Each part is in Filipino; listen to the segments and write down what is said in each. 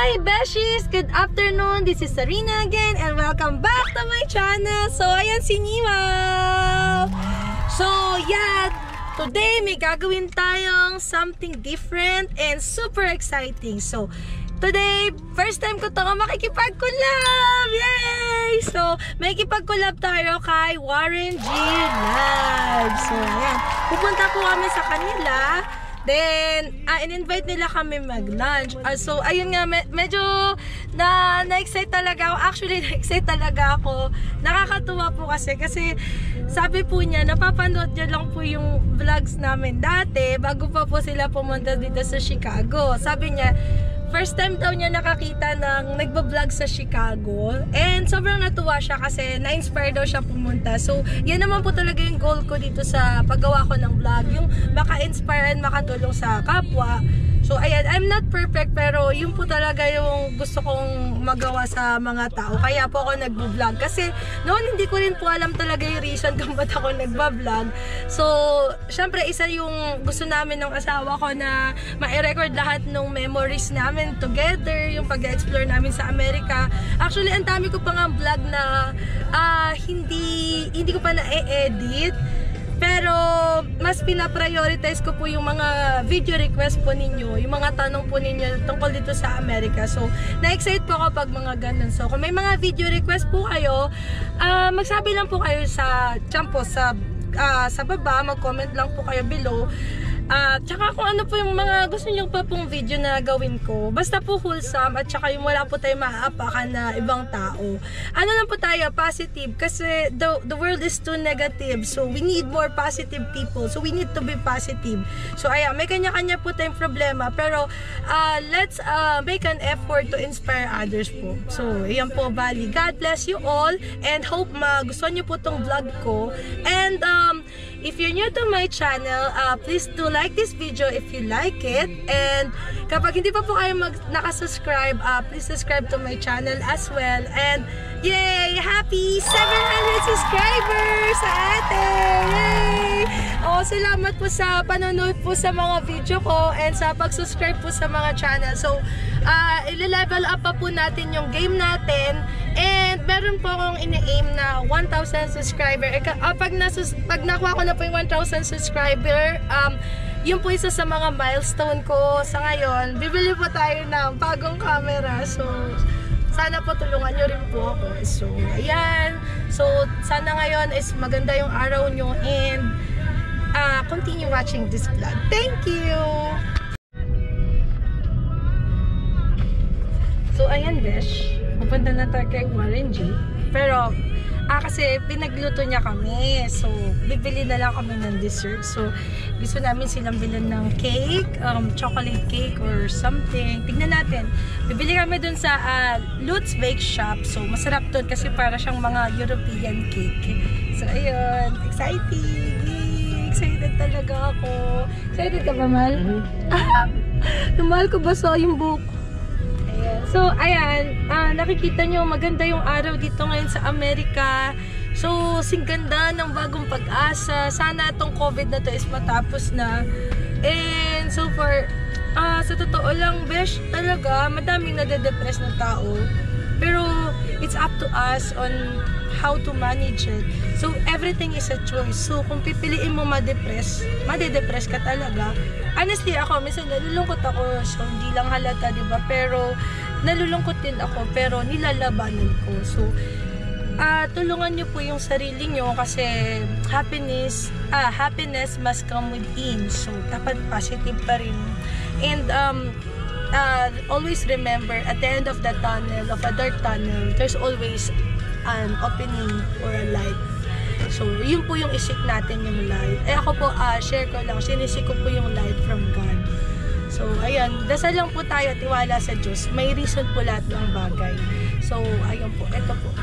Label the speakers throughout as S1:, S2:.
S1: Hi Beshies! Good afternoon! This is Sarina again and welcome back to my channel! So, ayan si Niwa! So, yeah! Today, may gagawin tayong something different and super exciting. So, today, first time ko ito makikipag-collab! Yay! So, makikipag-collab tayo kay Warren G Live. So, ayan. Pupunta po kami sa kanila. Then, in-invite nila kami mag-lunch. So, ayun nga, medyo na-excite talaga ako. Actually, na-excite talaga ako. Nakakatuwa po kasi sabi po niya, napapanood niya lang po yung vlogs namin dati bago pa po sila pumunta dito sa Chicago. Sabi niya, first time daw niya nakakita ng nagbablog sa Chicago. And sobrang natuwa siya kasi na-inspire daw siya pumunta. So, yan naman po talaga yung goal ko dito sa paggawa ko ng vlog. Yung maka-inspire and makatulong sa kapwa. So, ayan, I'm not perfect pero yun po talaga yung gusto kong magawa sa mga tao. Kaya po ako nagbo-vlog. Kasi noon hindi ko rin po alam talaga yung reason kung ba't ako nagba-vlog. So, syempre isa yung gusto namin ng asawa ko na ma-record lahat ng memories namin together, yung pag-explore namin sa Amerika. Actually, ang dami ko pa nga vlog na hindi ko pa na-edit. Pero, mas pina-prioritize ko po yung mga video request po ninyo, yung mga tanong po ninyo tungkol dito sa Amerika. So, na-excite po ako pag mga ganun. So, kung may mga video request po kayo, magsabi lang po kayo sa baba, mag-comment lang po kayo below. Tsaka kung ano po yung mga gusto nyo pa pong video na gawin ko, basta po wholesome at tsaka yung wala po tayo maaapakan na ibang tao. Ano lang po tayo, positive, kasi the world is too negative, so we need more positive people, so we need to be positive. So ayan, may kanya-kanya po tayong problema, pero let's make an effort to inspire others po. So ayan po, Bali. God bless you all and hope magustuhan nyo po tong vlog ko. And if you're new to my channel, please do like this video if you like it. And kapag hindi pa po kayo nakasubscribe, please subscribe to my channel as well. And yay! Happy 700 subscribers sa atin! Yay! Salamat po sa panonood po sa mga video ko and sa pag-subscribe po sa mga channel. So, i-level up pa po natin yung game natin. And meron po akong ini-aim na 1,000 subscriber. Pag nakuha ko na po yung 1,000 subscriber, yun po isa sa mga milestone ko sa ngayon. Bibili po tayo ng bagong camera. So, sana po tulungan nyo rin po ako. So, ayan. So, sana ngayon is maganda yung araw nyo and continue watching this vlog. Thank you! So, ayan, Besh. Pupunta na tayo kay Warren G. Pero, kasi pinagluto niya kami. So, bibili na lang kami ng dessert. So, gusto namin silang bilhin ng cake, chocolate cake or something. Tignan natin. Bibili kami dun sa Lutz Bake Shop. So, masarap dun kasi para siyang mga European cake. So, ayun. Exciting! Excited talaga ako. Excited ka ba, Mal? Mahal ko ba sa yung book? So, ayan, nakikita nyo, maganda yung araw dito ngayon sa Amerika. So, singganda ng bagong pag-asa. Sana itong COVID na to is matapos na. And so far, sa totoo lang, Besh, talaga, madaming nade-depress ng tao. Pero, it's up to us on how to manage it. So, everything is a choice. So, kung pipiliin mo ma-depress ka talaga. Honestly, ako, minsan nalulungkot ako. So, hindi lang halata, diba? Pero, nalulungkot din ako. Pero, nilalabanan ko. So, tulungan nyo po yung sarili nyo kasi happiness must come within. So, dapat positive pa rin. And, always remember, at the end of the tunnel, of a dark tunnel, there's always an opening or a light. So, yun po yung isik natin, yung light. Ako po, share ko lang, sinisik ko po yung light from God. So, ayun, dasal lang po tayo, tiwala sa Diyos. May reason po lahat ng bagay. So, ayun po, eto po.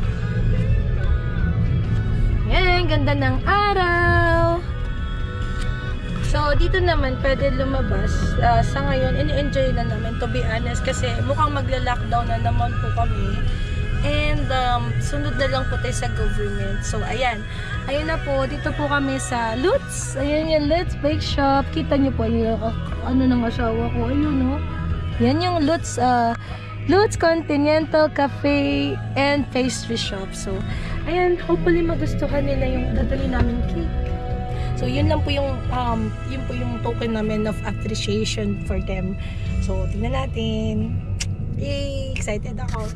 S1: Yan, ganda ng araw. So, dito naman, pwede lumabas. Sa ngayon, in-enjoy na namin, to be honest, kasi mukhang magla-lockdown na naman po kami. And, sunod na lang po tayo sa government. So, ayan. Ayun na po. Dito po kami sa Lutz. Ayan yung Lutz Bake Shop. Kita nyo po yung ano ng asawa ko. Ayun, no? Yan yung Lutz Continental Cafe and Pastry Shop. So, ayan, hopefully magustuhan nila yung dadali namin cake. So, yun lang po yung token namin of appreciation for them. So, tingnan natin. Yay! Excited ako.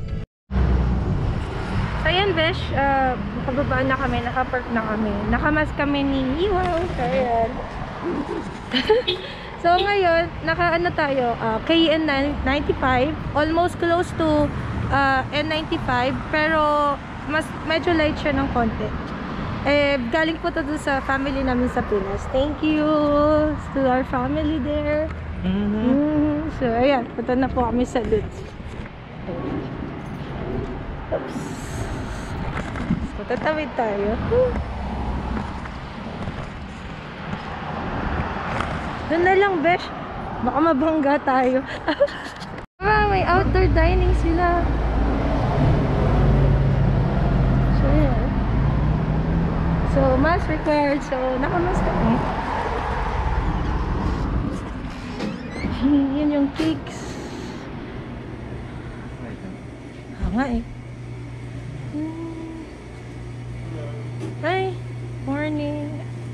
S1: So, ayan, Besh. Nakababa na kami. Nakapark na kami. Nakamas kami ni Iwaw. Ayan. So, ngayon, naka-ano tayo, KN95, almost close to N95, pero medyo light siya ng konti. Galing po to doon sa family namin sa Pinas. Thank you to our family there. So, ayan, punta na po kami sa Lutz. Oops. So, tatawid tayo. Doon na lang, Besh. Baka mabangga tayo. May outdoor dining sila. So, yeah. So, mask required. So, nakamask kami. Yan yung cakes. Nga eh. Hi. Morning.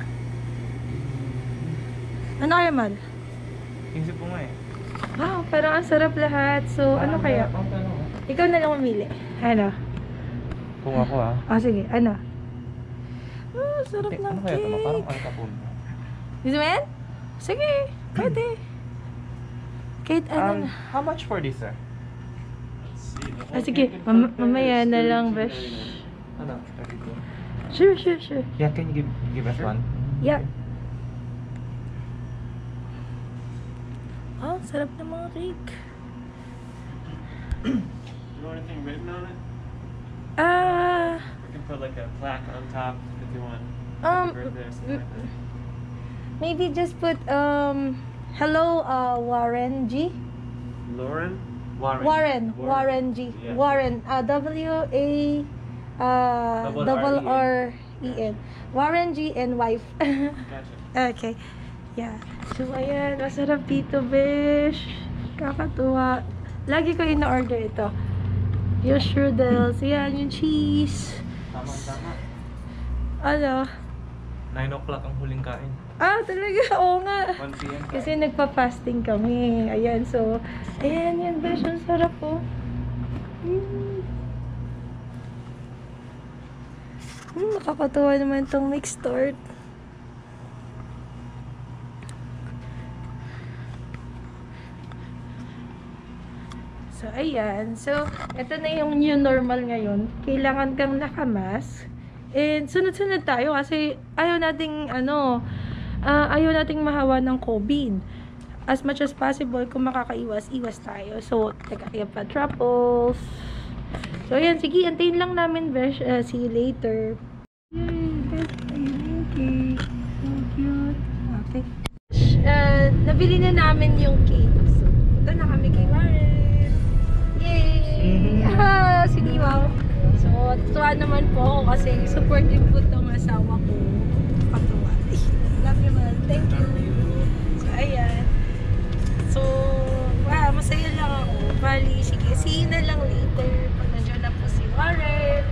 S1: Ano kaya, Mal?
S2: Isip po nga eh.
S1: Wow, parang ang sarap lahat. So, ano kaya? Ikaw na lang mamili. Ano?
S2: Kung ako
S1: sige. Ano? Sarap ng
S2: ano kaya
S1: cake.
S2: parang alkapon.
S1: Gusto mo yan? Sige, pwede. Kate, ano?
S2: How much for this, sir?
S1: Sige, mamaya na lang, Besh.
S2: Ano?
S1: Sure.
S2: Yeah, can you give us one?
S1: Yeah. Oh, sarap ng mga cake.
S3: You want anything written on it? We can put like a plaque on top if you want. Happy birthday or something like that.
S1: Maybe just put, hello, Warren G.
S3: Lauren?
S1: Warren G.
S3: Yeah.
S1: Warren, W-A-R-E-N. Warren G and wife.
S3: Gotcha.
S1: Okay. Yeah. So, ayan. Masarap dito, Besh. Kakatuwa. Lagi ko ina-order ito. Yung strudels. Yan, yung cheese.
S2: Tama.
S1: Ano?
S2: 9 o'clock ang huling kain.
S1: Talaga? Oo nga.
S2: 1 p.m.
S1: Kasi nagpa-fasting kami. Ayan, so, ayan, yan, Besh. Ang sarap po. Nakakatuwa naman itong mixed tart. So, ayan. So, ito na yung new normal ngayon. Kailangan kang nakamask. And, sunod-sunod tayo kasi ayaw nating, ayaw nating mahawa ng COVID. As much as possible, kung makakaiwas-iwas tayo. So, tagakaya pa truffles. So, ayan. Sige, antayin lang namin, Besh. See you later. Yay! Best cake. So cute. Okay. Nabili na namin yung cake. So, punta na kami kay Warren. Yay! Siniwaw. So, tuwa naman po ako kasi supportive po itong asawa ko. Katuwa. Love you, man. Thank you. So, ayan. So, wow, masaya lang ako. Bali, sige, see you na lang later pag nandiyan na po si Warren.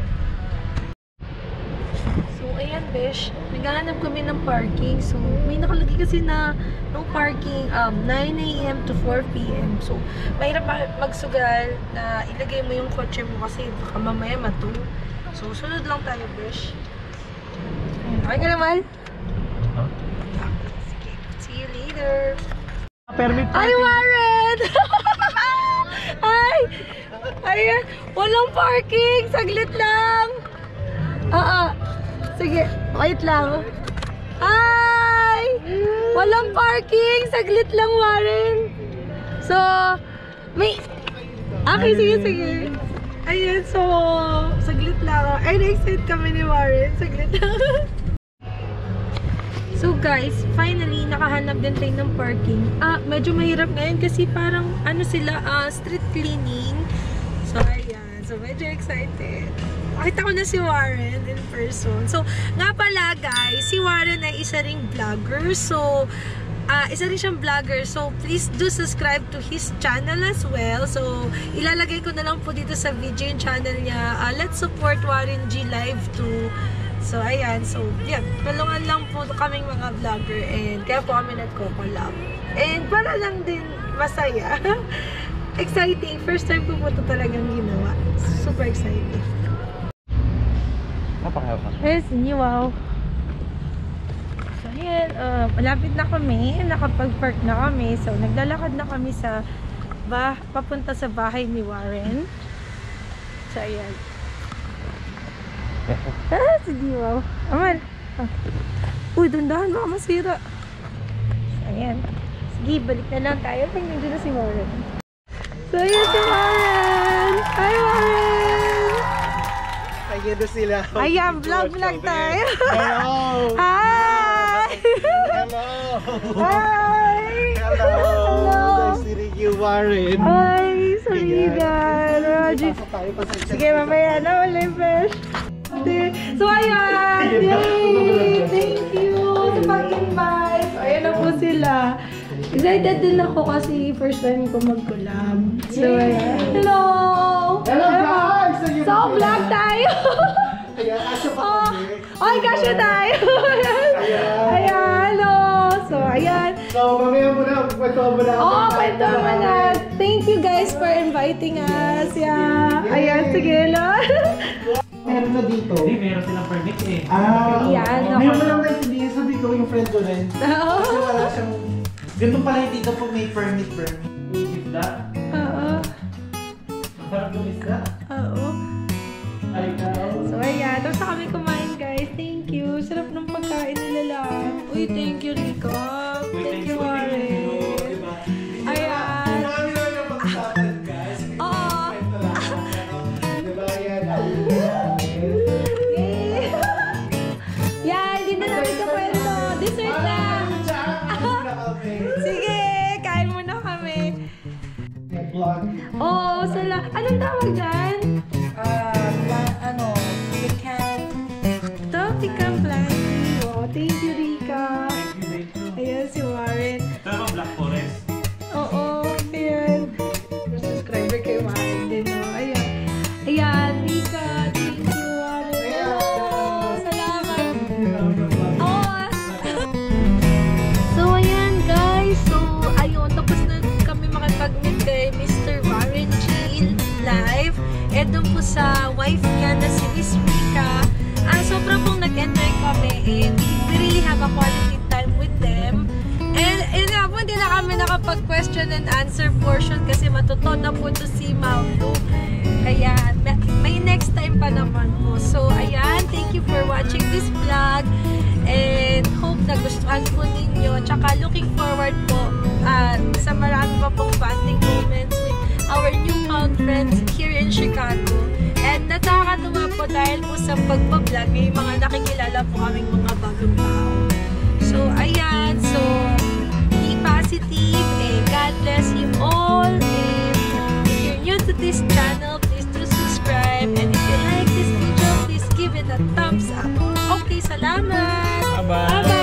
S1: So, ayan, Besh. Naghahanap kami ng parking. So, may nakalagay kasi na no parking 9 AM to 4 PM. So, mahirap magsugal na ilagay mo yung kotse mo kasi baka mamaya matulog. So, sunod lang tayo, Besh. Okay ka naman?
S2: Huh?
S1: Sige. See you later.
S2: Permit
S1: Ay, Warren! Ay! Ayan! Walang parking! Saglit lang! Sige, wait lang. Ay! Walang parking! Saglit lang, Warren! So, may... Okay, sige. Ayan, so... Saglit lang. Ay, na-excite kami ni Warren. Saglit lang. So guys, finally, nakahanap din tayo ng parking. Medyo mahirap ngayon kasi parang, sila, street cleaning. So, ayan. So, medyo excited. Nakita ko na si Warren in person. So, nga pala guys, si Warren ay isa ring vlogger. So, isa rin siyang vlogger. So, please do subscribe to his channel as well. So, ilalagay ko na lang po dito sa video yung channel niya. Let's support Warren G Live too. So, ayan. So, yeah. Tulungan lang po kaming mga vlogger and kaya po kami nagko-collab. And para lang din masaya. Exciting. First time ko po ito talagang ginawa. Super exciting. Yes, wow. So, ayan. Malapit na kami. Nakapag-park na kami. So, naglalakad na kami sa papunta sa bahay ni Warren. So, ayan. Sige, wow. Aman. Uy, dundahan. Baka masira. So, ayan. Sige, balik na lang tayo. Pag nandun na si Warren. So, ayan si Warren! Hi, Warren!
S2: Ayan na sila.
S1: Ayan, vlog tayo.
S2: Hello!
S1: Hi!
S2: Hello!
S1: Hi!
S2: Hello! Nice meeting you, Warren.
S1: Hi, Sarina! Roger. Sige, mamaya na. Wala yung fresh. So, ayan! Yay! Thank you sa pag-invite. So, ayan na po sila. Excited din ako kasi first time ko mag-collab. So, ayan. Hello!
S2: Hello, guys!
S1: So, vlog tayo! Ay, kasya tayo! Ayan, hello! So, ayan.
S2: So, mamaya mo na. Kwento mo na.
S1: Oo, kwento mo na. Thank you guys for inviting us. Yeah. Ayan, sige lang.
S2: Meron na dito.
S3: Hindi, meron silang permit eh.
S1: Ayan,
S2: Meron mo lang naiintindihan. Sabi ko yung friend ko rin. Kasi wala siyang... Ganun pala yung dito pag may permit.
S3: Isda.
S1: Oo.
S3: Masarap yung isda.
S1: Oo.
S3: Ay,
S1: So, ayan. Tapos na kami kumain, guys. Thank you. Sarap ng pagkain nila lahat. Uy, thank you, Rico. Thank you, Warren. Ayan.
S2: Marami na yung pag-usapan, guys.
S1: Oo.
S2: Diba yan?
S1: Yay! Yan, hindi na namin kakwento. Dessert na. Sige, kain muna kami. Oo, anong tawag dyan? Pecan planty. Oh, thank you, Rika. Ayan si Warren.
S3: Ito ba Black Forest?
S1: Oo, ayan. Subscriber kay Warren din, no? Ayan. Ayan, Rika. Thank you, Warren. Oh, salamat. Oh. So, ayan, guys. So, ayun. Tapos na kami makipag-meet kay Mr. Warren G Live. Eh, doon po sa wife niya na si Miss Rika. Sobrang pong nag-enjoy kami and we really have a quality time with them. And po, hindi na kami nakapag-question and answer portion kasi matuto na po ito si Maulu. Kaya, may next time pa naman po. So, ayan, thank you for watching this vlog and hope na gustuhan po ninyo. Tsaka looking forward po sa marami pa pong bonding moments with our newfound friends here in Chicago. And nakakatuwa po dahil po sa pagbablog, may mga nakikilala po kaming mga bagong tao. So, ayan. So, be positive and God bless you all. And if you're new to this channel, please do subscribe. And if you like this video, please give it a thumbs up. Okay, salamat!
S3: Bye-bye!
S1: Bye-bye!